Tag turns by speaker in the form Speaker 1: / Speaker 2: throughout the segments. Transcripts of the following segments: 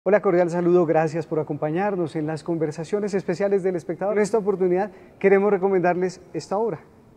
Speaker 1: Hola, cordial saludo, gracias por acompañarnos en las conversaciones especiales del espectador. En esta oportunidad queremos recomendarles esta obra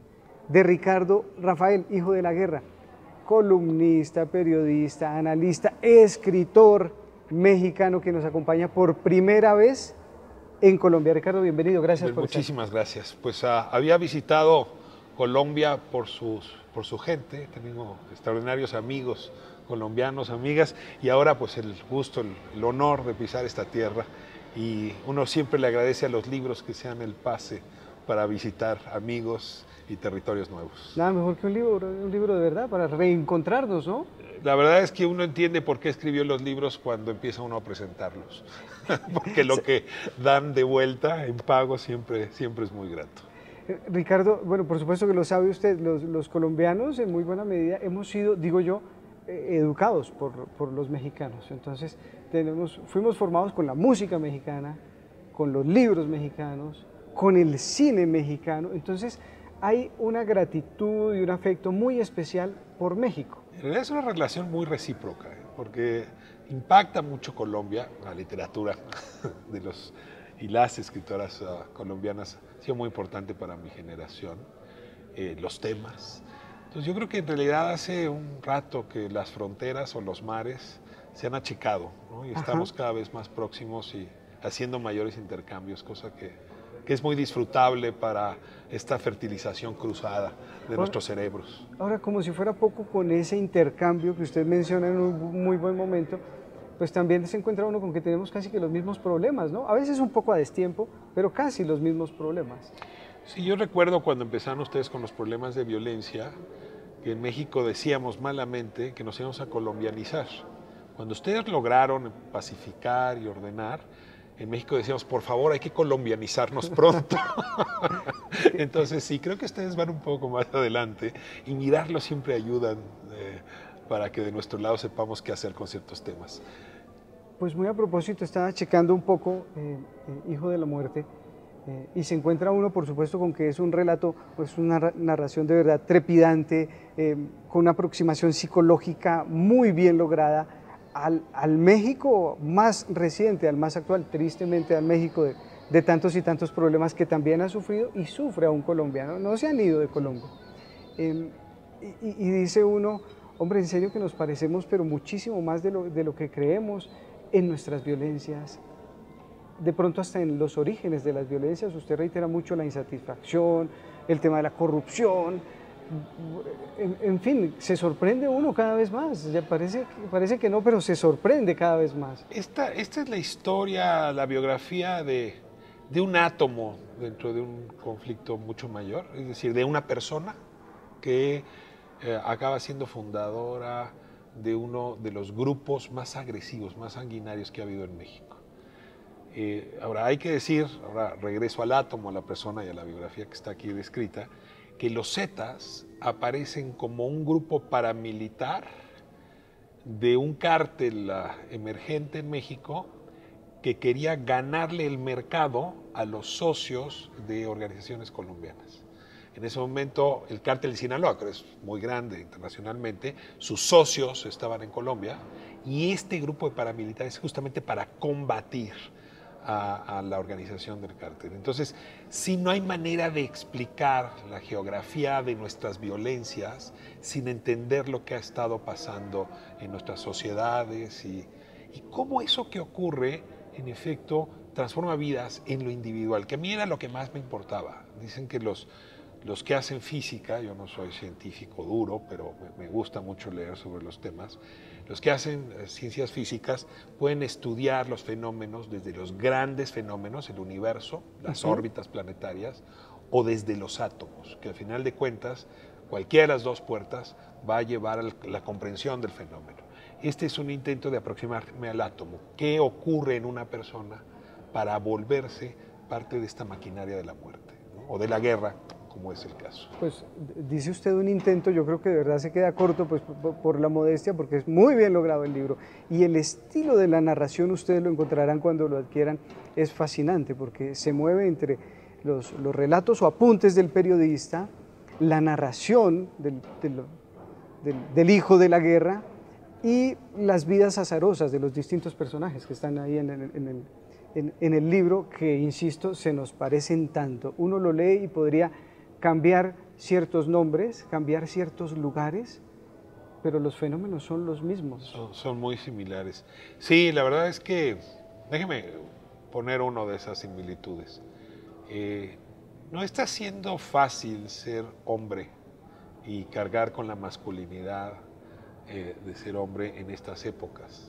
Speaker 1: de Ricardo Rafael, Hijo de la Guerra, columnista, periodista, analista, escritor mexicano que nos acompaña por primera vez en Colombia. Ricardo, bienvenido, gracias por estar.
Speaker 2: Muchísimas gracias. Pues había visitado Colombia por su gente, tengo extraordinarios amigos colombianos, amigas, y ahora pues el gusto, el honor de pisar esta tierra, y uno siempre le agradece a los libros que sean el pase para visitar amigos y territorios nuevos.
Speaker 1: Nada mejor que un libro de verdad para reencontrarnos, ¿no?
Speaker 2: La verdad es que uno entiende por qué escribió los libros cuando empieza uno a presentarlos, porque lo que dan de vuelta en pago siempre es muy grato.
Speaker 1: Ricardo, bueno, por supuesto que lo sabe usted, los colombianos en muy buena medida hemos sido, digo yo, educados por los mexicanos. Entonces, fuimos formados con la música mexicana, con los libros mexicanos, con el cine mexicano. Entonces, hay una gratitud y un afecto muy especial por México.
Speaker 2: En realidad es una relación muy recíproca, porque impacta mucho Colombia, la literatura de los y las escritoras colombianas ha sido muy importante para mi generación, los temas. Entonces yo creo que en realidad hace un rato que las fronteras o los mares se han achicado, ¿no? Y estamos cada vez más próximos y haciendo mayores intercambios, cosa que es muy disfrutable para esta fertilización cruzada de nuestros cerebros.
Speaker 1: Ahora, como si fuera poco, con ese intercambio que usted menciona en un muy buen momento, pues también se encuentra uno con que tenemos casi que los mismos problemas, ¿no? A veces un poco a destiempo, pero casi los mismos problemas.
Speaker 2: Sí, yo recuerdo cuando empezaron ustedes con los problemas de violencia, que en México decíamos malamente que nos íbamos a colombianizar. Cuando ustedes lograron pacificar y ordenar, en México decíamos, por favor, hay que colombianizarnos pronto. Entonces sí, creo que ustedes van un poco más adelante y mirarlo siempre ayudan para que de nuestro lado sepamos qué hacer con ciertos temas.
Speaker 1: Pues muy a propósito, estaba checando un poco Hijo de la Muerte, y se encuentra uno, por supuesto, con que es un relato, pues una narración de verdad trepidante, con una aproximación psicológica muy bien lograda al México más reciente, al más actual, tristemente al México de tantos y tantos problemas que también ha sufrido y sufre aún colombiano, no se han ido de Colombia. Y dice uno, hombre, en serio que nos parecemos, pero muchísimo más de lo que creemos en nuestras violencias, de pronto hasta en los orígenes de las violencias. Usted reitera mucho la insatisfacción, el tema de la corrupción, en fin, se sorprende uno cada vez más. Ya parece que no, pero se sorprende cada vez más.
Speaker 2: Esta es la historia, la biografía de un átomo dentro de un conflicto mucho mayor, es decir, de una persona que acaba siendo fundadora de uno de los grupos más agresivos, más sanguinarios que ha habido en México. Ahora hay que decir, ahora regreso al átomo, a la persona y a la biografía que está aquí descrita, que los Zetas aparecen como un grupo paramilitar de un cártel emergente en México que quería ganarle el mercado a los socios de organizaciones colombianas. En ese momento el cártel de Sinaloa, que es muy grande internacionalmente, sus socios estaban en Colombia, y este grupo de paramilitares justamente para combatir a la organización del cártel. Entonces, si no hay manera de explicar la geografía de nuestras violencias sin entender lo que ha estado pasando en nuestras sociedades y cómo eso que ocurre, en efecto, transforma vidas en lo individual, que a mí era lo que más me importaba. Dicen que los que hacen física, yo no soy científico duro, pero me gusta mucho leer sobre los temas, los que hacen ciencias físicas pueden estudiar los fenómenos desde los grandes fenómenos, el universo, las órbitas planetarias, o desde los átomos, que al final de cuentas, cualquiera de las dos puertas va a llevar a la comprensión del fenómeno. Este es un intento de aproximarme al átomo. ¿Qué ocurre en una persona para volverse parte de esta maquinaria de la muerte, ¿no? O de la guerra, como es el caso?
Speaker 1: Pues dice usted un intento, yo creo que de verdad se queda corto, pues por la modestia, porque es muy bien logrado el libro, y el estilo de la narración, ustedes lo encontrarán cuando lo adquieran, es fascinante, porque se mueve entre los relatos o apuntes del periodista, la narración del hijo de la guerra, y las vidas azarosas de los distintos personajes que están ahí en el libro, que, insisto, se nos parecen tanto. Uno lo lee y podría cambiar ciertos nombres, cambiar ciertos lugares, pero los fenómenos son los mismos.
Speaker 2: Son muy similares. Sí, la verdad es que, déjeme poner uno de esas similitudes. No está siendo fácil ser hombre y cargar con la masculinidad de ser hombre en estas épocas.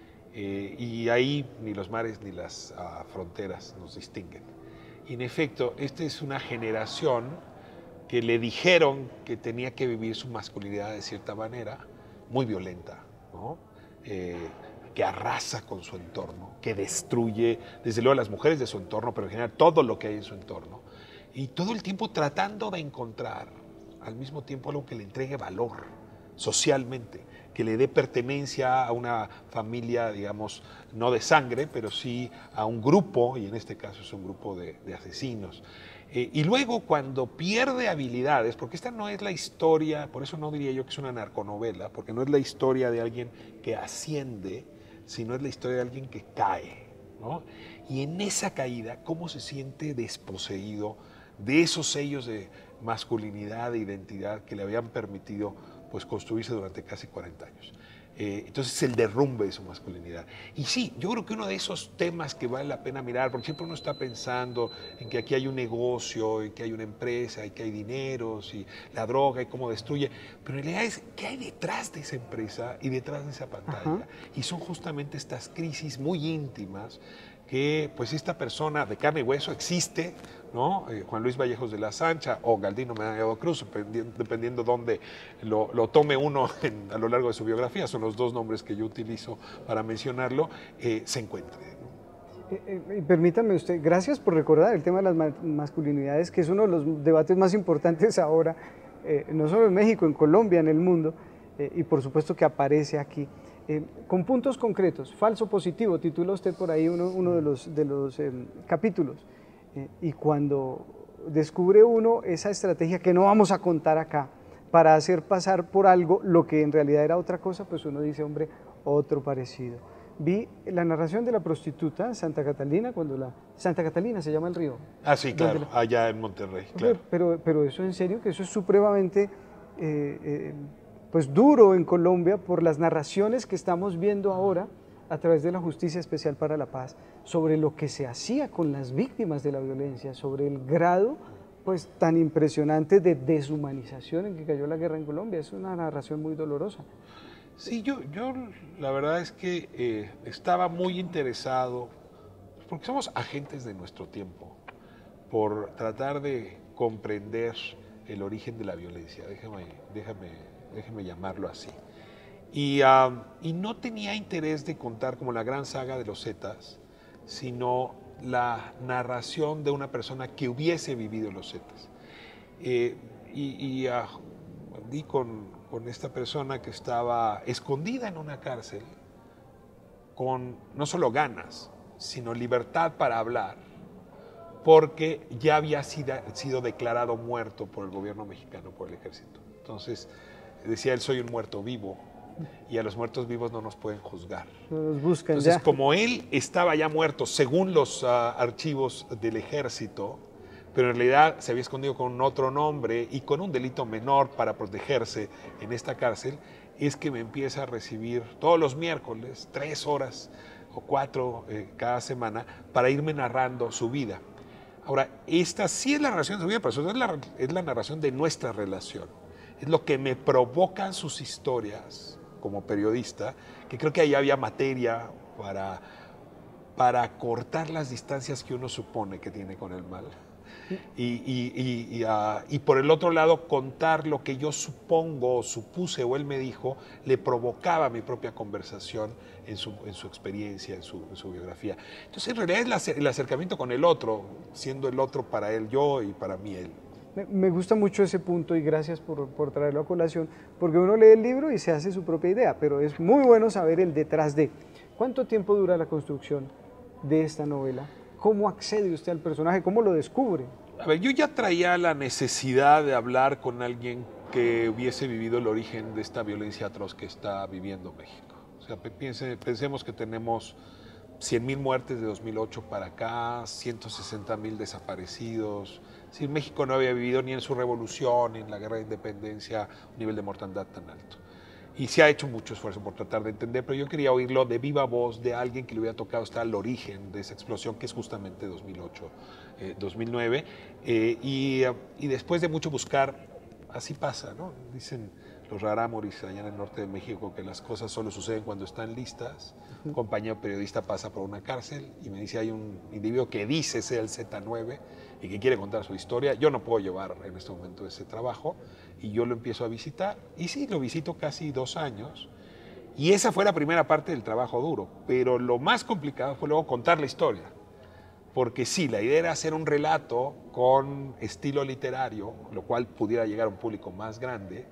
Speaker 2: Y ahí ni los mares ni las fronteras nos distinguen. Y en efecto, esta es una generación que le dijeron que tenía que vivir su masculinidad de cierta manera, muy violenta, ¿no? Que arrasa con su entorno, que destruye, desde luego, a las mujeres de su entorno, pero en general todo lo que hay en su entorno. Y todo el tiempo tratando de encontrar al mismo tiempo algo que le entregue valor socialmente, que le dé pertenencia a una familia, digamos, no de sangre, pero sí a un grupo, y en este caso es un grupo de asesinos. Y luego, cuando pierde habilidades, porque esta no es la historia, por eso no diría yo que es una narconovela, porque no es la historia de alguien que asciende, sino es la historia de alguien que cae, ¿no? Y en esa caída, ¿cómo se siente desposeído de esos sellos de masculinidad e identidad que le habían permitido, pues, construirse durante casi 40 años? Entonces, el derrumbe de su masculinidad. Y sí, yo creo que uno de esos temas que vale la pena mirar, porque siempre uno está pensando en que aquí hay un negocio, en que hay una empresa, y que hay dineros, y la droga, y cómo destruye, pero en realidad es qué hay detrás de esa empresa y detrás de esa pantalla. Ajá. Y son justamente estas crisis muy íntimas que, pues, esta persona de carne y hueso existe, ¿no? Juan Luis Vallejos de la Sancha o Galdino Medallado Cruz, dependiendo dónde lo tome uno a lo largo de su biografía, son los dos nombres que yo utilizo para mencionarlo, se encuentre, ¿no?
Speaker 1: Y permítame usted, gracias por recordar el tema de las masculinidades, que es uno de los debates más importantes ahora, no solo en México, en Colombia, en el mundo, y por supuesto que aparece aquí. Con puntos concretos, falso positivo, titula usted por ahí uno de los capítulos, y cuando descubre uno esa estrategia que no vamos a contar acá, para hacer pasar por algo lo que en realidad era otra cosa, pues uno dice, hombre, otro parecido. Vi la narración de la prostituta Santa Catalina, Santa Catalina se llama el río.
Speaker 2: Ah, sí, claro, allá en Monterrey, claro.
Speaker 1: Pero eso en serio, que eso es supremamente pues duro en Colombia por las narraciones que estamos viendo ahora a través de la Justicia Especial para la Paz, sobre lo que se hacía con las víctimas de la violencia, sobre el grado, pues, tan impresionante de deshumanización en que cayó la guerra en Colombia. Es una narración muy dolorosa.
Speaker 2: Sí, yo la verdad es que estaba muy interesado, porque somos agentes de nuestro tiempo, por tratar de comprender el origen de la violencia, déjame llamarlo así. Y no tenía interés de contar como la gran saga de los Zetas, sino la narración de una persona que hubiese vivido los Zetas. Di con esta persona que estaba escondida en una cárcel, con no solo ganas, sino libertad para hablar, porque ya había sido declarado muerto por el gobierno mexicano, por el ejército. Entonces, decía él, soy un muerto vivo, y a los muertos vivos no nos pueden juzgar.
Speaker 1: Nos buscan.
Speaker 2: Entonces,
Speaker 1: ya.
Speaker 2: Como él estaba ya muerto, según los archivos del ejército, pero en realidad se había escondido con otro nombre y con un delito menor para protegerse en esta cárcel, es que me empieza a recibir todos los miércoles 3 horas o 4 cada semana para irme narrando su vida. Ahora, esta sí es la narración de su vida, pero eso es la narración de nuestra relación. Es lo que me provocan sus historias como periodista, que creo que ahí había materia para cortar las distancias que uno supone que tiene con el mal. Y por el otro lado, contar lo que yo supongo, supuse o él me dijo, le provocaba mi propia conversación en su experiencia, en su biografía. Entonces, en realidad es el acercamiento con el otro, siendo el otro para él yo y para mí él.
Speaker 1: Me gusta mucho ese punto y gracias por traerlo a colación, porque uno lee el libro y se hace su propia idea, pero es muy bueno saber el detrás de. ¿Cuánto tiempo dura la construcción de esta novela? ¿Cómo accede usted al personaje? ¿Cómo lo descubre?
Speaker 2: A ver, yo ya traía la necesidad de hablar con alguien que hubiese vivido el origen de esta violencia atroz que está viviendo México. sea, pensemos que tenemos 100.000 muertes de 2008 para acá, 160.000 desaparecidos. Es decir, México no había vivido ni en su revolución, ni en la guerra de independencia, un nivel de mortandad tan alto. Y se ha hecho mucho esfuerzo por tratar de entender, pero yo quería oírlo de viva voz de alguien que le hubiera tocado estar al origen de esa explosión, que es justamente 2008, 2009. Y después de mucho buscar, así pasa, ¿no? Dicen los rarámuris allá en el norte de México que las cosas solo suceden cuando están listas. Un compañero periodista pasa por una cárcel y me dice, hay un individuo que dice ser el Z9 y que quiere contar su historia. Yo no puedo llevar en este momento ese trabajo y yo lo empiezo a visitar. Y sí, lo visito casi 2 años. Y esa fue la primera parte del trabajo duro. Pero lo más complicado fue luego contar la historia. Porque sí, la idea era hacer un relato con estilo literario, lo cual pudiera llegar a un público más grande.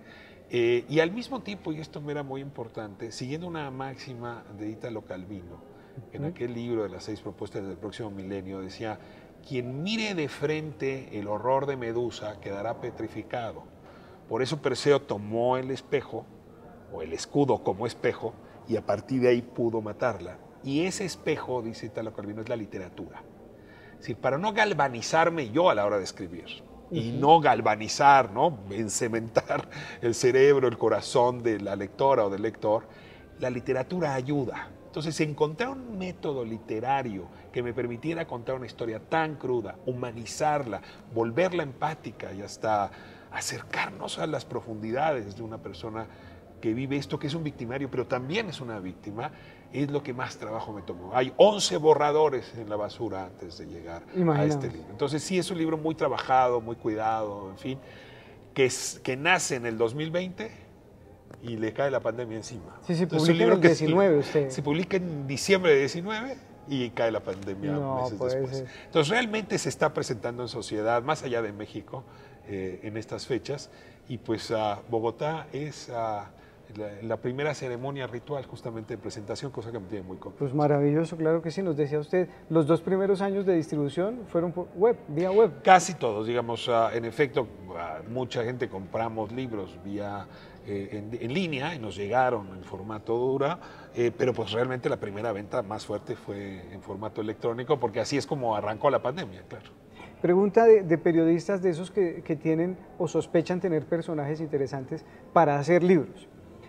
Speaker 2: Y al mismo tiempo, y esto me era muy importante, siguiendo una máxima de Italo Calvino, en aquel libro de las 6 propuestas del próximo milenio, decía, quien mire de frente el horror de Medusa quedará petrificado. Por eso Perseo tomó el espejo, o el escudo como espejo, y a partir de ahí pudo matarla. Y ese espejo, dice Italo Calvino, es la literatura. Es decir, para no galvanizarme yo a la hora de escribir, y no galvanizar, ¿no? Encementar el cerebro, el corazón de la lectora o del lector, la literatura ayuda. Entonces, encontrar un método literario que me permitiera contar una historia tan cruda, humanizarla, volverla empática y hasta acercarnos a las profundidades de una persona que vive esto, que es un victimario, pero también es una víctima, es lo que más trabajo me tomó. Hay 11 borradores en la basura antes de llegar a este libro. Entonces sí, es un libro muy trabajado, muy cuidado, en fin, que nace en el 2020 y le cae la pandemia encima.
Speaker 1: Sí, se publica en el 19 usted.
Speaker 2: Se publica en diciembre de 19 y cae la pandemia meses después. Entonces realmente se está presentando en sociedad, más allá de México, en estas fechas, y pues Bogotá es la primera ceremonia ritual justamente de presentación, cosa que me tiene muy contento.
Speaker 1: Pues maravilloso, claro que sí. Nos decía usted, los 2 primeros años de distribución fueron por web, vía web.
Speaker 2: Casi todos, digamos, en efecto, mucha gente compramos libros vía en línea y nos llegaron en formato dura, pero pues realmente la primera venta más fuerte fue en formato electrónico, porque así es como arrancó la pandemia, claro.
Speaker 1: Pregunta de periodistas de esos que tienen o sospechan tener personajes interesantes para hacer libros.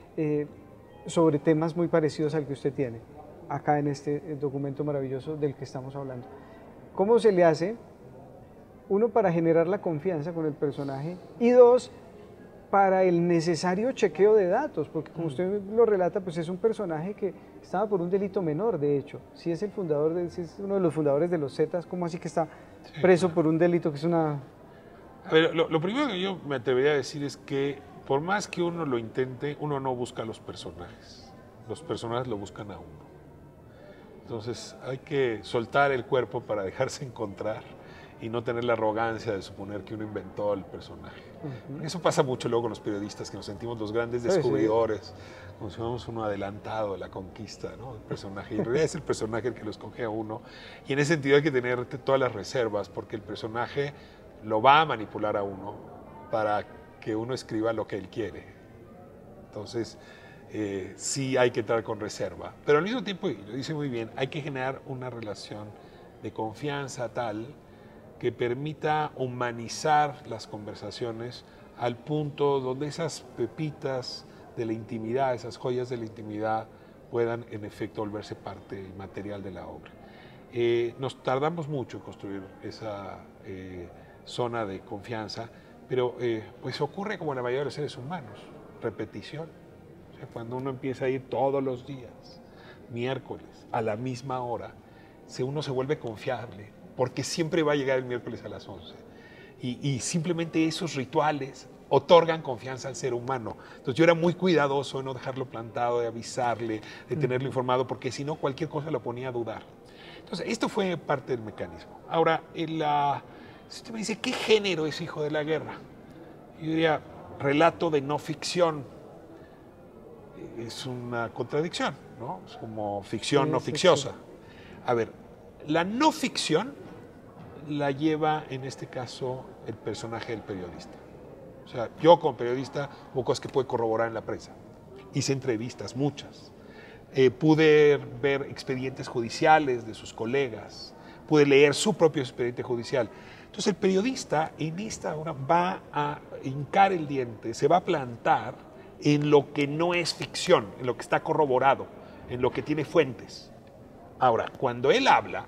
Speaker 1: Sobre temas muy parecidos al que usted tiene, acá en este documento maravilloso del que estamos hablando. ¿Cómo se le hace, uno, para generar la confianza con el personaje y 2, para el necesario chequeo de datos? Porque como usted lo relata, pues es un personaje que estaba por un delito menor, de hecho. Si es el fundador, si es uno de los fundadores de los Zetas, ¿cómo así que está preso por un delito que es una...?
Speaker 2: A ver, lo primero que yo me atrevería a decir es que por más que uno lo intente, uno no busca a los personajes lo buscan a uno. Entonces hay que soltar el cuerpo para dejarse encontrar y no tener la arrogancia de suponer que uno inventó el personaje. Eso pasa mucho luego con los periodistas, que nos sentimos los grandes descubridores, como si fuéramos uno adelantado de la conquista, ¿no? El personaje. Y en realidad es el personaje el que lo escoge a uno. Y en ese sentido hay que tener todas las reservas, porque el personaje lo va a manipular a uno para que uno escriba lo que él quiere. Entonces, sí hay que entrar con reserva. Pero al mismo tiempo, y lo dice muy bien, hay que generar una relación de confianza tal que permita humanizar las conversaciones al punto donde esas pepitas de la intimidad, esas joyas de la intimidad, puedan en efecto volverse parte material de la obra. Nos tardamos mucho en construir esa zona de confianza, pero pues ocurre como la mayoría de los seres humanos, repetición. O sea, cuando uno empieza a ir todos los días, miércoles, a la misma hora, uno se vuelve confiable, porque siempre va a llegar el miércoles a las 11. Y simplemente esos rituales otorgan confianza al ser humano. Entonces yo era muy cuidadoso de no dejarlo plantado, de avisarle, de tenerlo informado, porque si no cualquier cosa lo ponía a dudar. Entonces esto fue parte del mecanismo. Ahora, si usted me dice, ¿qué género es Hijo de la Guerra? Yo diría, relato de no ficción. Es una contradicción, ¿no? Es como ficción no ficcionosa. A ver, la no ficción la lleva en este caso el personaje del periodista. O sea, yo como periodista hubo cosas que puedo corroborar en la prensa. Hice entrevistas, muchas. pude ver expedientes judiciales de sus colegas, pude leer su propio expediente judicial. Entonces el periodista en esta hora va a hincar el diente, se va a plantar en lo que no es ficción, en lo que está corroborado, en lo que tiene fuentes. Ahora, cuando él habla,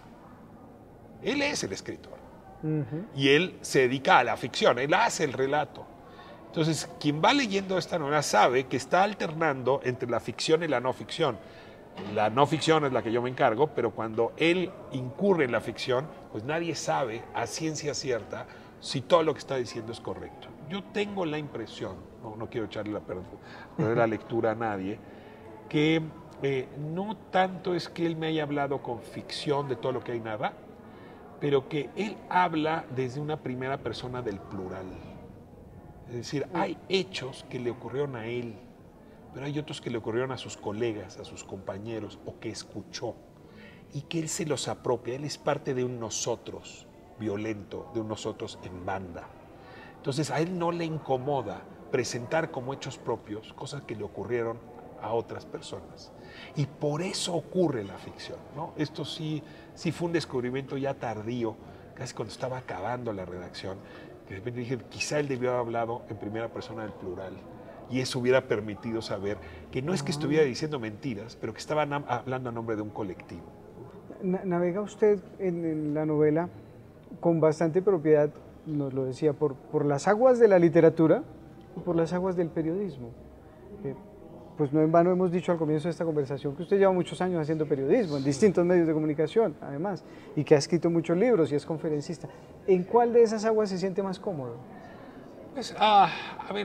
Speaker 2: él es el escritor. Y él se dedica a la ficción, él hace el relato. Entonces, quien va leyendo esta novela sabe que está alternando entre la ficción y la no ficción. La no ficción es la que yo me encargo, pero cuando él incurre en la ficción, pues nadie sabe a ciencia cierta si todo lo que está diciendo es correcto. Yo tengo la impresión, no quiero echarle la lectura a nadie, que no tanto es que él me haya hablado con ficción de todo lo que hay nada, pero que él habla desde una primera persona del plural. Es decir, hay hechos que le ocurrieron a él, pero hay otros que le ocurrieron a sus colegas, a sus compañeros, o que escuchó, y que él se los apropia. Él es parte de un nosotros violento, de un nosotros en banda. Entonces a él no le incomoda presentar como hechos propios cosas que le ocurrieron a otras personas. Y por eso ocurre la ficción, ¿no? Esto sí fue un descubrimiento ya tardío, casi cuando estaba acabando la redacción, que de repente dije, quizá él debió haber hablado en primera persona del plural, y eso hubiera permitido saber que no es que estuviera diciendo mentiras, pero que estaba hablando a nombre de un colectivo.
Speaker 1: Navega usted en la novela con bastante propiedad, nos lo decía, por las aguas de la literatura y por las aguas del periodismo. Pues no en vano hemos dicho al comienzo de esta conversación que usted lleva muchos años haciendo periodismo en distintos medios de comunicación, además, y que ha escrito muchos libros y es conferencista. ¿En cuál de esas aguas se siente más cómodo?
Speaker 2: Pues, a ver,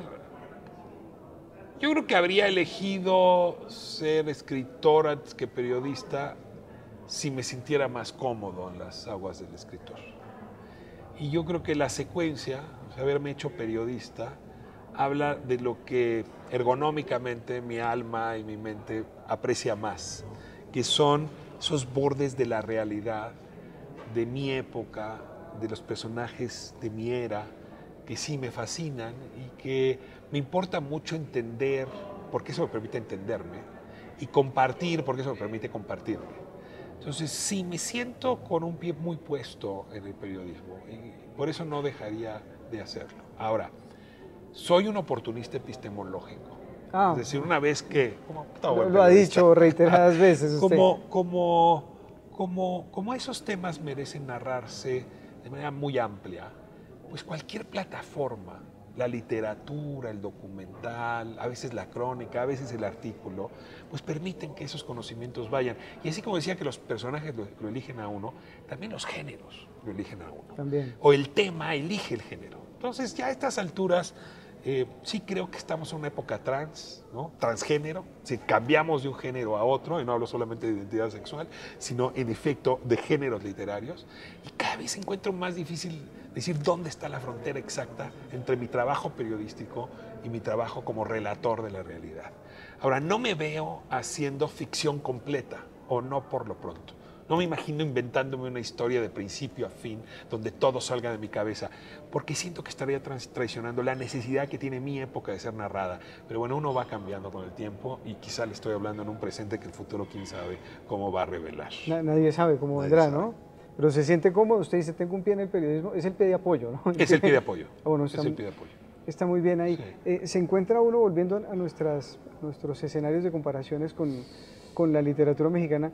Speaker 2: yo creo que habría elegido ser escritor antes que periodista si me sintiera más cómodo en las aguas del escritor. Y yo creo que la secuencia, o sea, haberme hecho periodista, habla de lo que ergonómicamente mi alma y mi mente aprecia más, que son esos bordes de la realidad, de mi época, de los personajes de mi era, que sí me fascinan y que me importa mucho entender, porque eso me permite entenderme, y compartir, porque eso me permite compartirme. Entonces, sí, me siento con un pie muy puesto en el periodismo y por eso no dejaría de hacerlo. Ahora, soy un oportunista epistemológico. Es decir, una vez que...
Speaker 1: Lo ha dicho reiteradas veces usted.
Speaker 2: Como esos temas merecen narrarse de manera muy amplia, pues cualquier plataforma, la literatura, el documental, a veces la crónica, a veces el artículo, pues permiten que esos conocimientos vayan. Y así como decía que los personajes lo eligen a uno, también los géneros lo eligen a uno.
Speaker 1: También.
Speaker 2: O el tema elige el género. Entonces ya a estas alturas sí creo que estamos en una época trans, ¿no? Transgénero, si cambiamos de un género a otro, y no hablo solamente de identidad sexual, sino en efecto de géneros literarios, y cada vez encuentro más difícil decir dónde está la frontera exacta entre mi trabajo periodístico y mi trabajo como relator de la realidad. Ahora, no me veo haciendo ficción completa, o no por lo pronto. No me imagino inventándome una historia de principio a fin, donde todo salga de mi cabeza, porque siento que estaría traicionando la necesidad que tiene mi época de ser narrada. Pero bueno, uno va cambiando con el tiempo y quizá le estoy hablando en un presente que el futuro, quién sabe cómo va a revelar.
Speaker 1: Nadie sabe cómo vendrá, ¿no? Pero se siente cómodo, usted dice, tengo un pie en el periodismo, es el pie de apoyo, ¿no?
Speaker 2: Es el pie de apoyo.
Speaker 1: Bueno,
Speaker 2: es el pie de apoyo.
Speaker 1: Está muy bien ahí.
Speaker 2: Sí.
Speaker 1: Se encuentra uno, volviendo a nuestros escenarios de comparaciones con la literatura mexicana,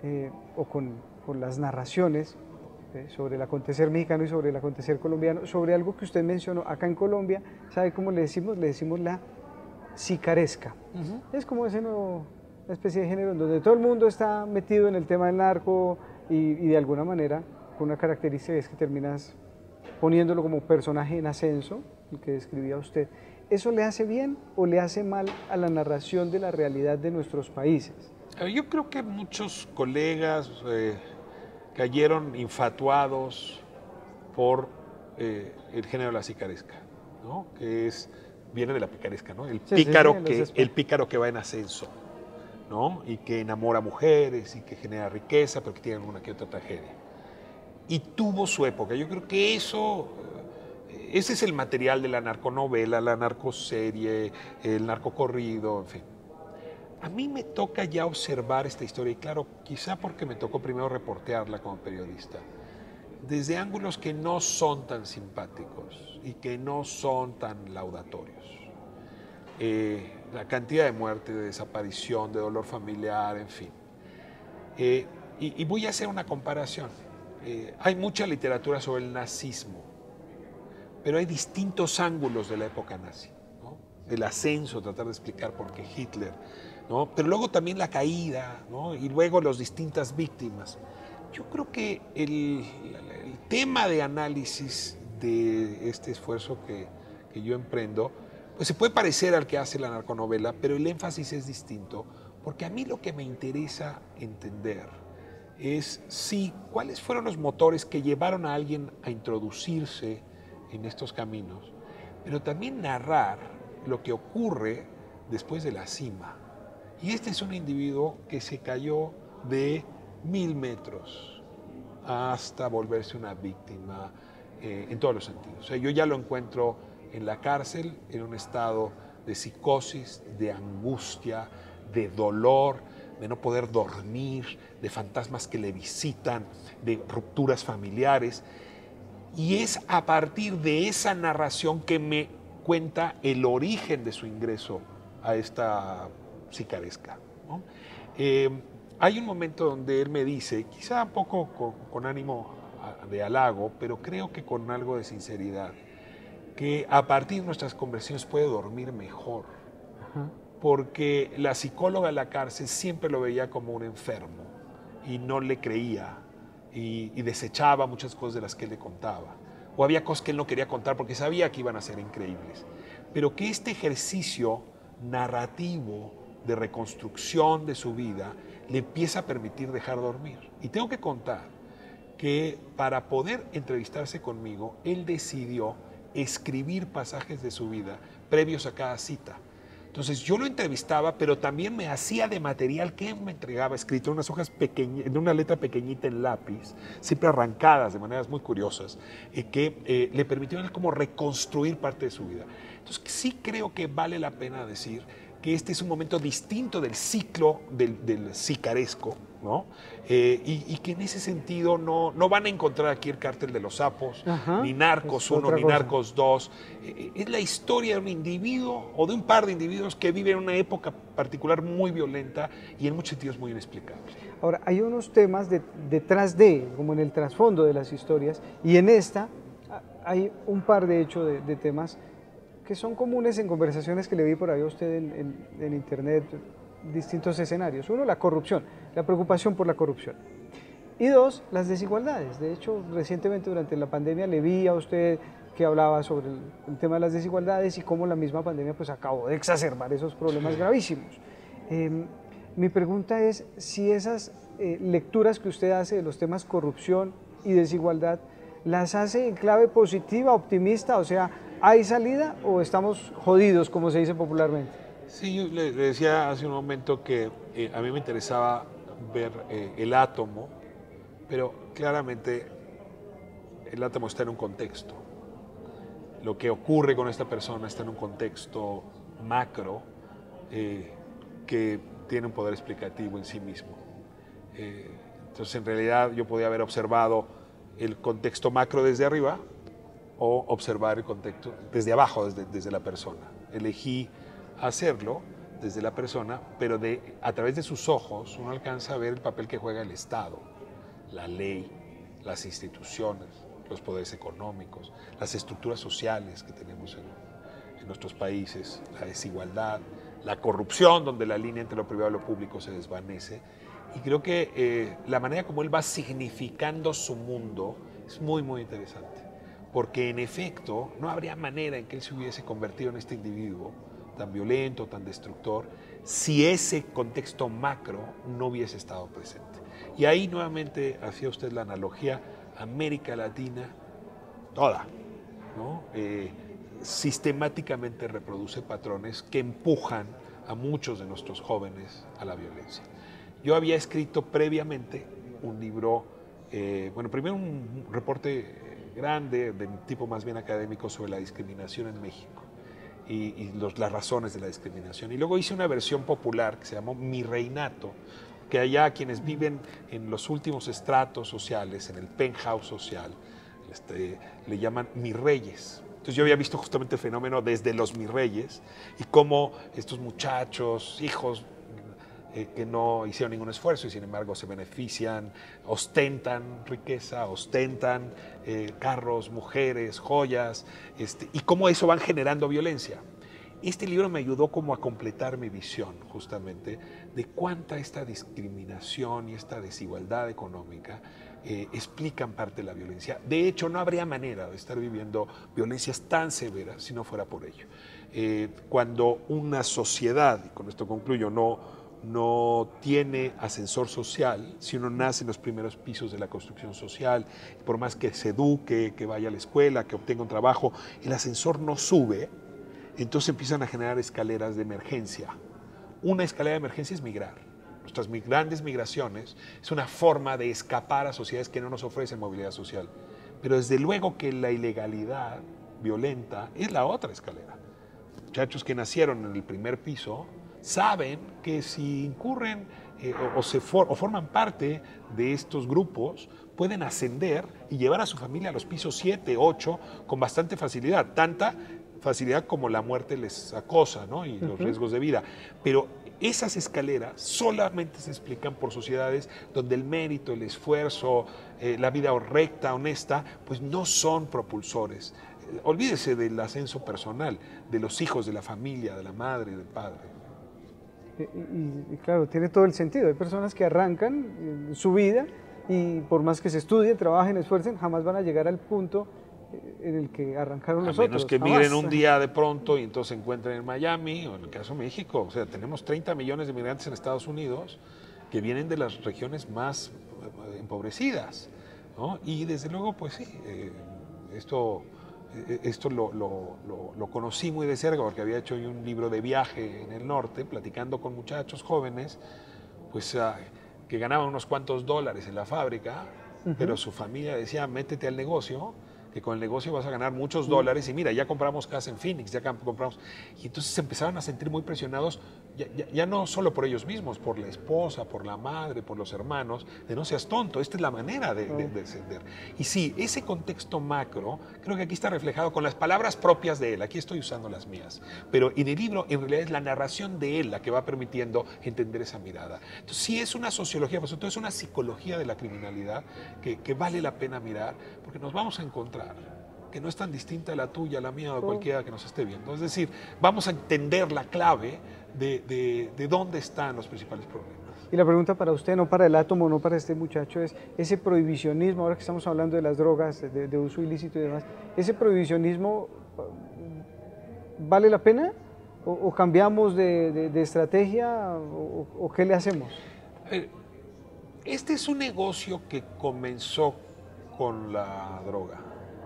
Speaker 1: o con las narraciones sobre el acontecer mexicano y sobre el acontecer colombiano, sobre algo que usted mencionó. Acá en Colombia, ¿sabe cómo le decimos? Le decimos la sicaresca. Es como ese nuevo especie de género en donde todo el mundo está metido en el tema del narco y de alguna manera, con una característica es que terminas poniéndolo como personaje en ascenso, el que describía usted. ¿Eso le hace bien o le hace mal a la narración de la realidad de nuestros países?
Speaker 2: Yo creo que muchos colegas cayeron infatuados por el género de la picaresca, ¿no? Que viene de la picaresca, ¿no? El pícaro que va en ascenso, ¿no? Y que enamora mujeres y que genera riqueza, pero que tiene una que otra tragedia. Y tuvo su época. Yo creo que ese es el material de la narconovela, la narcoserie, el narcocorrido, en fin. a mí me toca ya observar esta historia, y claro, quizá porque me tocó primero reportearla como periodista, desde ángulos que no son tan simpáticos y que no son tan laudatorios. La cantidad de muerte, de desaparición, de dolor familiar, en fin. Y voy a hacer una comparación. Hay mucha literatura sobre el nazismo, pero hay distintos ángulos de la época nazi, ¿no? El ascenso, tratar de explicar por qué Hitler, ¿no? Pero luego también la caída, ¿no? Y luego las distintas víctimas. Yo creo que el tema de análisis de este esfuerzo que yo emprendo, pues se puede parecer al que hace la narconovela, pero el énfasis es distinto, porque a mí lo que me interesa entender es, sí, cuáles fueron los motores que llevaron a alguien a introducirse en estos caminos, pero también narrar lo que ocurre después de la cima. Y este es un individuo que se cayó de 1000 metros hasta volverse una víctima en todos los sentidos. O sea, yo ya lo encuentro en la cárcel en un estado de psicosis, de angustia, de dolor, de no poder dormir, de fantasmas que le visitan, de rupturas familiares. Y es a partir de esa narración que me cuenta el origen de su ingreso a esta sicaresca, ¿no? Hay un momento donde él me dice, quizá un poco con ánimo de halago, pero creo que con algo de sinceridad, que a partir de nuestras conversaciones puede dormir mejor. Ajá. Porque la psicóloga de la cárcel siempre lo veía como un enfermo y no le creía y desechaba muchas cosas de las que él le contaba. O había cosas que él no quería contar porque sabía que iban a ser increíbles. Pero que este ejercicio narrativo de reconstrucción de su vida le empieza a permitir dejar dormir. Y tengo que contar que para poder entrevistarse conmigo, él decidió escribir pasajes de su vida previos a cada cita. Entonces yo lo entrevistaba, pero también me hacía de material que me entregaba escrito en unas hojas pequeñas, en una letra pequeñita en lápiz, siempre arrancadas de maneras muy curiosas, que le permitieron como reconstruir parte de su vida. Entonces sí creo que vale la pena decir que este es un momento distinto del ciclo del sicaresco, ¿no? Y que en ese sentido no van a encontrar aquí el cártel de los sapos, ajá, ni Narcos 1, ni Narcos 2. Es la historia de un individuo o de un par de individuos que viven en una época particular muy violenta y en muchos sentidos muy inexplicable.
Speaker 1: Ahora, hay unos temas detrás de, como en el trasfondo de las historias, y en esta hay un par de hecho de temas que son comunes en conversaciones que le vi por ahí a usted en internet, distintos escenarios. Uno, la corrupción, la preocupación por la corrupción. Y dos, las desigualdades. De hecho, recientemente durante la pandemia le vi a usted que hablaba sobre el tema de las desigualdades y cómo la misma pandemia pues acabó de exacerbar esos problemas gravísimos. Mi pregunta es si esas lecturas que usted hace de los temas corrupción y desigualdad las hace en clave positiva, optimista, o sea, ¿hay salida o estamos jodidos, como se dice popularmente?
Speaker 2: Sí, yo le decía hace un momento que a mí me interesaba ver el átomo, pero claramente el átomo está en un contexto. Lo que ocurre con esta persona está en un contexto macro que tiene un poder explicativo en sí mismo. Entonces, en realidad, yo podía haber observado el contexto macro desde arriba o observar el contexto desde abajo, desde la persona. Elegí hacerlo desde la persona, pero a través de sus ojos uno alcanza a ver el papel que juega el Estado, la ley, las instituciones, los poderes económicos, las estructuras sociales que tenemos en nuestros países, la desigualdad, la corrupción, donde la línea entre lo privado y lo público se desvanece. Y creo que la manera como él va significando su mundo es muy, muy interesante. Porque en efecto no habría manera en que él se hubiese convertido en este individuo tan violento, tan destructor, si ese contexto macro no hubiese estado presente. Y ahí nuevamente hacía usted la analogía, América Latina, toda, ¿no? Sistemáticamente reproduce patrones que empujan a muchos de nuestros jóvenes a la violencia. Yo había escrito previamente un libro, primero un reporte grande, de tipo más bien académico, sobre la discriminación en México. las razones de la discriminación. Y luego hice una versión popular que se llamó Mi Reinato, que allá quienes viven en los últimos estratos sociales, en el penthouse social, le llaman mis reyes. Entonces yo había visto justamente el fenómeno desde los mis reyes y cómo estos muchachos, hijos que no hicieron ningún esfuerzo y sin embargo se benefician, ostentan riqueza, ostentan carros, mujeres, joyas, y cómo eso van generando violencia. Este libro me ayudó como a completar mi visión justamente de cuánta esta discriminación y esta desigualdad económica explican parte de la violencia. De hecho, no habría manera de estar viviendo violencias tan severas si no fuera por ello. Cuando una sociedad, y con esto concluyo, no tiene ascensor social, si uno nace en los primeros pisos de la construcción social, por más que se eduque, que vaya a la escuela, que obtenga un trabajo, el ascensor no sube, entonces empiezan a generar escaleras de emergencia. Una escalera de emergencia es migrar. Nuestras grandes migraciones es una forma de escapar a sociedades que no nos ofrecen movilidad social. Pero desde luego que la ilegalidad violenta es la otra escalera. Muchachos que nacieron en el primer piso saben que si incurren o forman parte de estos grupos, pueden ascender y llevar a su familia a los pisos 7, 8 con bastante facilidad. Tanta facilidad como la muerte les acosa, ¿no? Y los riesgos de vida. Pero esas escaleras solamente se explican por sociedades donde el mérito, el esfuerzo, la vida recta, honesta, pues no son propulsores. Olvídese del ascenso personal, de los hijos, de la familia, de la madre, del padre.
Speaker 1: Y claro, tiene todo el sentido. Hay personas que arrancan su vida y por más que se estudien, trabajen, esfuercen, jamás van a llegar al punto en el que arrancaron los otros.
Speaker 2: A menos que migren un día de pronto y entonces se encuentren en Miami o en el caso de México. O sea, tenemos 30 millones de migrantes en Estados Unidos que vienen de las regiones más empobrecidas, ¿no? Y desde luego, pues sí, esto lo conocí muy de cerca porque había hecho yo un libro de viaje en el norte, platicando con muchachos jóvenes, pues que ganaban unos cuantos dólares en la fábrica, pero su familia decía, métete al negocio, que con el negocio vas a ganar muchos dólares y mira, ya compramos casa en Phoenix, ya compramos. Y entonces se empezaron a sentir muy presionados, ya no solo por ellos mismos, por la esposa, por la madre, por los hermanos, de no seas tonto, esta es la manera de descender. Y sí, ese contexto macro, creo que aquí está reflejado con las palabras propias de él, aquí estoy usando las mías, pero en el libro en realidad es la narración de él la que va permitiendo entender esa mirada. Entonces sí es una sociología, pues entonces es una psicología de la criminalidad que vale la pena mirar, porque nos vamos a encontrar que no es tan distinta a la tuya, la mía o cualquiera que nos esté viendo. Es decir, vamos a entender la clave de dónde están los principales problemas.
Speaker 1: Y la pregunta para usted, no para el átomo, no para este muchacho, es ese prohibicionismo, ahora que estamos hablando de las drogas, de uso ilícito y demás, ¿ese prohibicionismo vale la pena? ¿O cambiamos de estrategia? ¿O qué le hacemos?
Speaker 2: Este es un negocio que comenzó con la droga.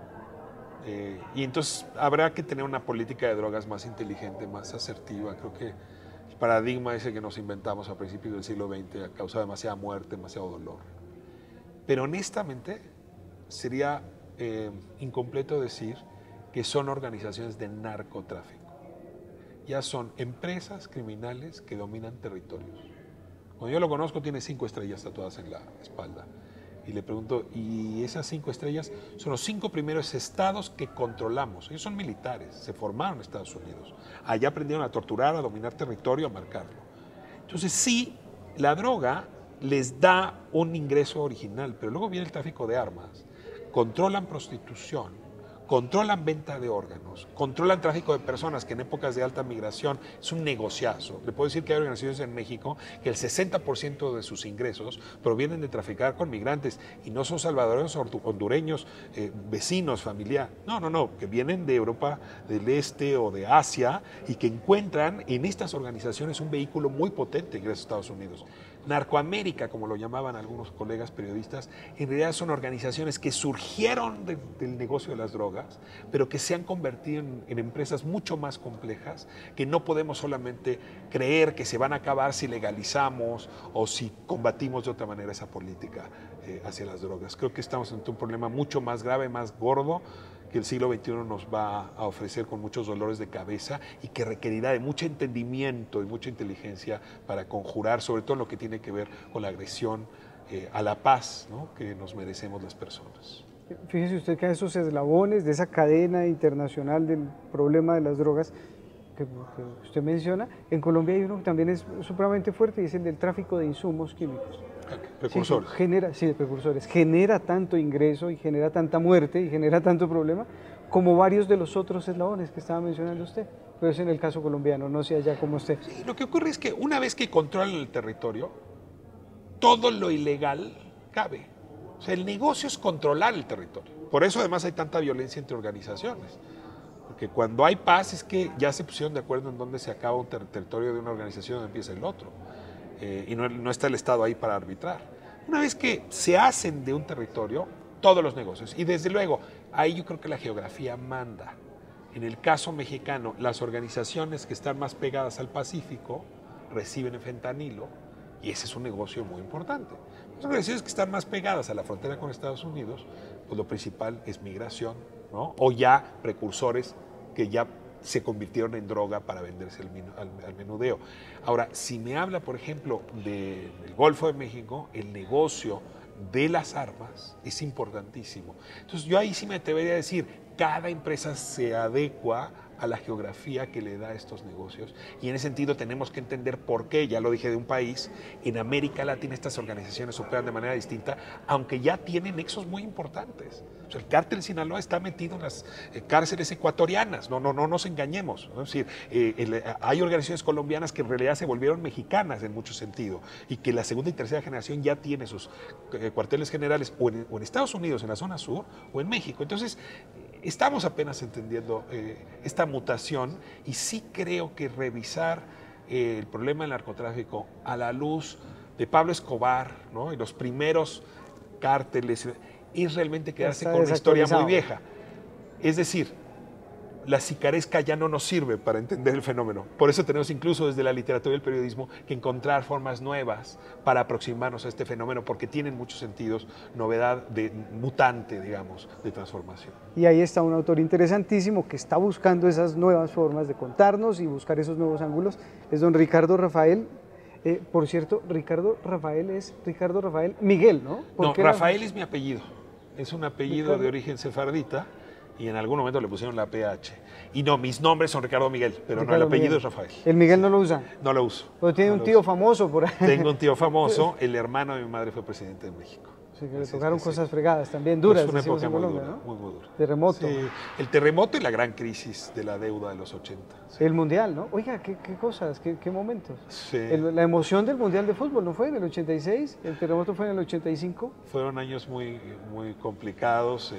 Speaker 2: Y entonces habrá que tener una política de drogas más inteligente, más asertiva. Creo que el paradigma ese que nos inventamos a principios del siglo XX ha causado demasiada muerte, demasiado dolor. Pero honestamente sería incompleto decir que son organizaciones de narcotráfico. Ya son empresas criminales que dominan territorios. Cuando yo lo conozco tiene 5 estrellas tatuadas en la espalda. Y le pregunto, ¿y esas 5 estrellas son los 5 primeros estados que controlamos? Ellos son militares, se formaron en Estados Unidos. Allá aprendieron a torturar, a dominar territorio, a marcarlo. Entonces sí, la droga les da un ingreso original, pero luego viene el tráfico de armas, controlan prostitución, controlan venta de órganos, controlan tráfico de personas, que en épocas de alta migración es un negociazo. Le puedo decir que hay organizaciones en México que el 60% de sus ingresos provienen de traficar con migrantes y no son salvadoreños o hondureños, vecinos, familia. No, que vienen de Europa del Este o de Asia y que encuentran en estas organizaciones un vehículo muy potente gracias a Estados Unidos. Narcoamérica, como lo llamaban algunos colegas periodistas, en realidad son organizaciones que surgieron del negocio de las drogas, pero que se han convertido en empresas mucho más complejas, que no podemos solamente creer que se van a acabar si legalizamos o si combatimos de otra manera esa política hacia las drogas. Creo que estamos ante un problema mucho más grave, más gordo, que el siglo XXI nos va a ofrecer con muchos dolores de cabeza y que requerirá de mucho entendimiento y mucha inteligencia para conjurar, sobre todo en lo que tiene que ver con la agresión a la paz, ¿no?, que nos merecemos las personas.
Speaker 1: Fíjese usted que a esos eslabones de esa cadena internacional del problema de las drogas que usted menciona, en Colombia hay uno que también es supremamente fuerte y es el del tráfico de insumos químicos.
Speaker 2: Precursores.
Speaker 1: Sí, de precursores. Genera tanto ingreso y genera tanta muerte y genera tanto problema como varios de los otros eslabones que estaba mencionando usted. Pero es en el caso colombiano, no sé allá como usted.
Speaker 2: Sí, lo que ocurre es que una vez que controlan el territorio, todo lo ilegal cabe. O sea, el negocio es controlar el territorio. Por eso además hay tanta violencia entre organizaciones. Porque cuando hay paz es que ya se pusieron de acuerdo en dónde se acaba un territorio de una organización y dónde empieza el otro. Y no está el Estado ahí para arbitrar. Una vez que se hacen de un territorio, todos los negocios. Y desde luego, ahí yo creo que la geografía manda. En el caso mexicano, las organizaciones que están más pegadas al Pacífico reciben el fentanilo y ese es un negocio muy importante. Las organizaciones que están más pegadas a la frontera con Estados Unidos, pues lo principal es migración, ¿no? O ya precursores que ya se convirtieron en droga para venderse al menudeo. Ahora, si me habla, por ejemplo, del Golfo de México, el negocio de las armas es importantísimo. Entonces, yo ahí sí me atrevería a decir, cada empresa se adecua a la geografía que le da a estos negocios y en ese sentido tenemos que entender por qué, ya lo dije de un país, en América Latina estas organizaciones operan de manera distinta, aunque ya tienen nexos muy importantes. O sea, el cártel de Sinaloa está metido en las cárceles ecuatorianas, no nos engañemos, ¿no? Es decir, hay organizaciones colombianas que en realidad se volvieron mexicanas en mucho sentido y que la segunda y tercera generación ya tiene sus cuarteles generales o en Estados Unidos, en la zona sur, o en México. Entonces, estamos apenas entendiendo esta mutación y sí creo que revisar el problema del narcotráfico a la luz de Pablo Escobar, ¿no?, y los primeros cárteles es realmente quedarse con una historia muy vieja. Es decir, la sicaresca ya no nos sirve para entender el fenómeno. Por eso tenemos incluso desde la literatura y el periodismo que encontrar formas nuevas para aproximarnos a este fenómeno porque tienen muchos sentidos, novedad de mutante, digamos, de transformación.
Speaker 1: Y ahí está un autor interesantísimo que está buscando esas nuevas formas de contarnos y buscar esos nuevos ángulos. Es don Ricardo Rafael. Por cierto, Ricardo Rafael es Ricardo Rafael Miguel, ¿no?
Speaker 2: No, Rafael es mi apellido. Es un apellido Ricardo de origen sefardita. Y en algún momento le pusieron la PH. Y no, mis nombres son Ricardo Miguel, pero Ricardo no, el apellido Miguel. Es Rafael.
Speaker 1: ¿El Miguel no lo usa?
Speaker 2: No lo uso.
Speaker 1: Pero tiene un tío famoso por ahí.
Speaker 2: Tengo un tío famoso, el hermano de mi madre fue presidente de México.
Speaker 1: Sí, que le tocaron cosas fregadas también, duras.
Speaker 2: Es una época muy
Speaker 1: Colombia,
Speaker 2: dura,
Speaker 1: ¿no?
Speaker 2: muy dura.
Speaker 1: Terremoto.
Speaker 2: Sí, el terremoto y la gran crisis de la deuda de los 80. Sí.
Speaker 1: El Mundial, ¿no? Oiga, qué cosas, qué momentos.
Speaker 2: Sí.
Speaker 1: La emoción del Mundial de Fútbol, ¿no fue en el 86? ¿El terremoto fue en el 85?
Speaker 2: Fueron años muy complicados,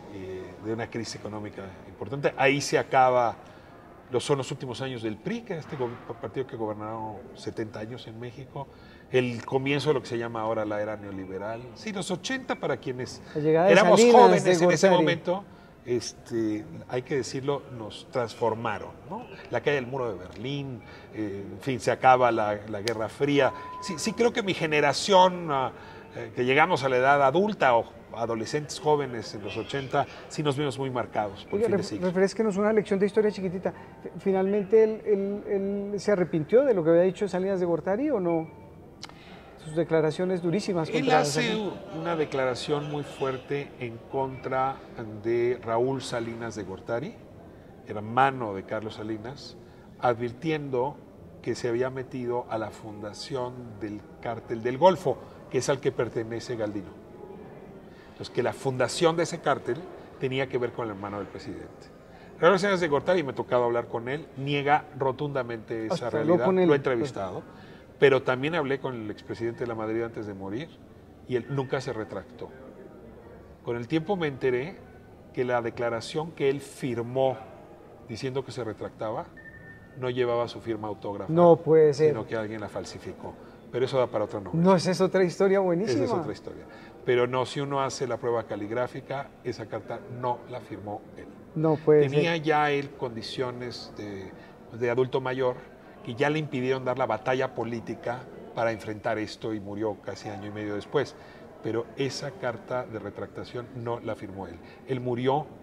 Speaker 2: de una crisis económica importante. Ahí se acaba, son los últimos años del PRI, que es este partido que gobernó 70 años en México. El comienzo de lo que se llama ahora la era neoliberal. Sí, los 80 para quienes éramos jóvenes en ese momento, hay que decirlo, nos transformaron, ¿no? La caída del muro de Berlín, en fin, se acaba la Guerra Fría. Sí creo que mi generación, que llegamos a la edad adulta o adolescentes jóvenes en los 80, sí nos vimos muy marcados por el fin de siglo.
Speaker 1: Refresquenos una lección de historia chiquitita. ¿Finalmente él se arrepintió de lo que había dicho Salinas de Gortari o no? Sus declaraciones durísimas.
Speaker 2: Él hace una declaración muy fuerte en contra de Raúl Salinas de Gortari, hermano de Carlos Salinas, advirtiendo que se había metido a la fundación del cártel del Golfo, que es al que pertenece Galdino. Entonces, que la fundación de ese cártel tenía que ver con el hermano del presidente. Raúl Salinas de Gortari, me ha tocado hablar con él, niega rotundamente esa realidad, lo he entrevistado. Pero también hablé con el expresidente de la Madrid antes de morir y él nunca se retractó. Con el tiempo me enteré que la declaración que él firmó diciendo que se retractaba no llevaba su firma autógrafa.
Speaker 1: No puede ser.
Speaker 2: Sino que alguien la falsificó. Pero eso da para otra novela.
Speaker 1: No, esa es otra historia buenísima.
Speaker 2: Esa es otra historia. Pero no, si uno hace la prueba caligráfica, esa carta no la firmó él.
Speaker 1: No puede ser.
Speaker 2: Tenía ya él condiciones de adulto mayor que ya le impidieron dar la batalla política para enfrentar esto y murió casi año y medio después. Pero esa carta de retractación no la firmó él. Él murió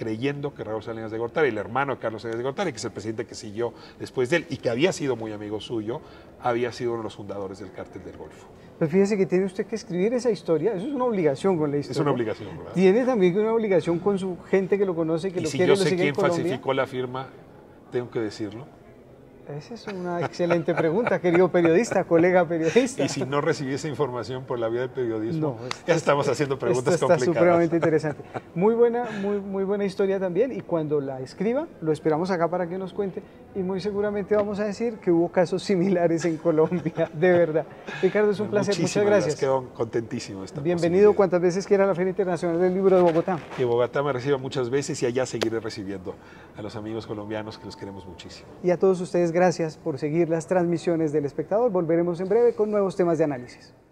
Speaker 2: creyendo que Raúl Salinas de Gortari, el hermano de Carlos Salinas de Gortari, que es el presidente que siguió después de él y que había sido muy amigo suyo, había sido uno de los fundadores del Cártel del Golfo.
Speaker 1: Pues fíjese que tiene usted que escribir esa historia, eso es una obligación con la historia.
Speaker 2: Es una obligación, ¿verdad?
Speaker 1: Tiene también una obligación con su gente que lo conoce, que
Speaker 2: Y
Speaker 1: lo
Speaker 2: si
Speaker 1: quiere,
Speaker 2: yo
Speaker 1: lo
Speaker 2: sé
Speaker 1: sigue en
Speaker 2: quién
Speaker 1: Colombia.
Speaker 2: falsificó la firma, tengo que decirlo.
Speaker 1: Esa es una excelente pregunta, querido periodista, colega periodista.
Speaker 2: Y si no recibí esa información por la vía del periodismo,
Speaker 1: No,
Speaker 2: ya estamos haciendo preguntas
Speaker 1: esto está
Speaker 2: complicadas.
Speaker 1: supremamente interesante. Muy buena historia también, y cuando la escriba, lo esperamos acá para que nos cuente, y muy seguramente vamos a decir que hubo casos similares en Colombia, de verdad. Ricardo, es un placer, muchas gracias.
Speaker 2: Quedo contentísimo de esta
Speaker 1: Bienvenido cuantas veces quiera a la Feria Internacional del Libro de Bogotá.
Speaker 2: Que Bogotá me reciba muchas veces y allá seguiré recibiendo a los amigos colombianos que los queremos muchísimo.
Speaker 1: Y a todos ustedes, gracias por seguir las transmisiones del Espectador. Volveremos en breve con nuevos temas de análisis.